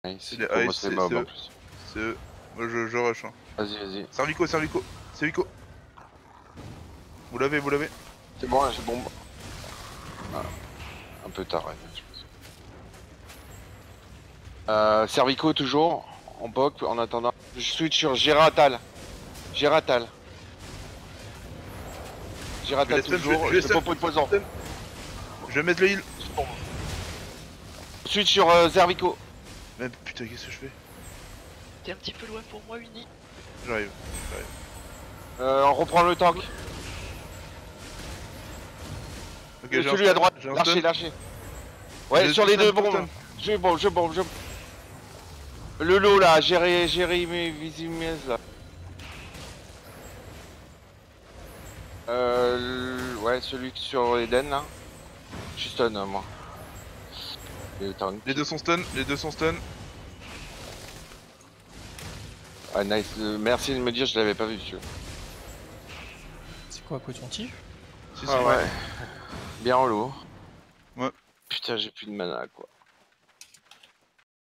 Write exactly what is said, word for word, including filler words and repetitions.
Nice. Il est Faut ice, moi c'est c'est mob en eux. plus. C'est eux. Moi je, je rush. Hein. Vas-y, vas-y. Cervico, cervico. Cervico. Vous l'avez, vous l'avez. C'est bon, j'ai bombe. Ah, un peu tard, ouais, je pense. Euh, Cervico toujours, en poc, en attendant. Je switch sur Gératal. Gératal. Gératal stun, toujours, je je vais vais stun, pas poison. stun. Je vais mettre le heal. Switch sur euh, Cervico. Mais putain, qu'est-ce que je fais? T'es un petit peu loin pour moi, Uni. J'arrive, j'arrive. Euh, on reprend le tank. Ok, Euh, j'ai celui un à droite, j'ai un lâchez, stun. lâchez. Ouais, J'ai sur deux les deux stuns, deux bombes. stuns. Je bombe, je bombe, je bombe. Le lot là, Jérémy, Jérémy Vizimez là. Euh, le- ouais, celui sur Eden là. Je suis stun, hein, moi. Et t'as une- Les deux sont stun, les deux sont stun. Ah, nice. Euh, merci de me dire, je l'avais pas vu, celui-là. C'est quoi, coton-tif? Si, si, Ah ouais. Bien en lot. Ouais. Putain, j'ai plus de mana, quoi.